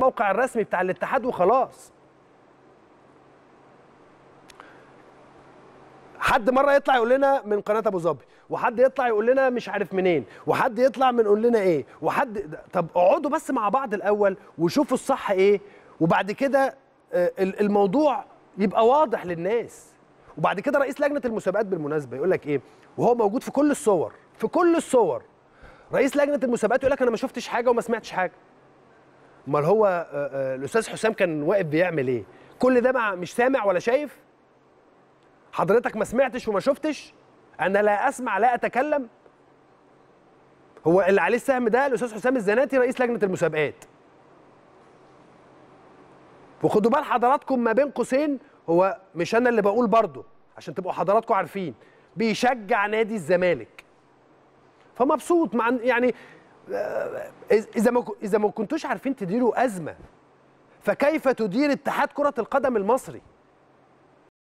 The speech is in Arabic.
الموقع الرسمي بتاع الاتحاد وخلاص. حد مره يطلع يقول لنا من قناه ابو ظبي، وحد يطلع يقول لنا مش عارف منين، وحد يطلع من يقول لنا ايه، وحد. طب اقعدوا بس مع بعض الاول وشوفوا الصح ايه، وبعد كده الموضوع يبقى واضح للناس. وبعد كده رئيس لجنه المسابقات بالمناسبه يقول لك ايه، وهو موجود في كل الصور، في كل الصور، رئيس لجنه المسابقات يقول لك انا ما شفتش حاجه وما سمعتش حاجه. امال هو الاستاذ حسام كان واقف بيعمل ايه؟ كل ده مش سامع ولا شايف؟ حضرتك ما سمعتش وما شفتش؟ انا لا اسمع لا اتكلم؟ هو اللي عليه السهم ده الاستاذ حسام الزناتي رئيس لجنه المسابقات. وخدوا بال حضراتكم ما بين قوسين، هو مش انا اللي بقول برضه عشان تبقوا حضراتكم عارفين، بيشجع نادي الزمالك. فمبسوط مع يعني اذا ما كنتوش عارفين تديروا ازمه، فكيف تدير اتحاد كره القدم المصري؟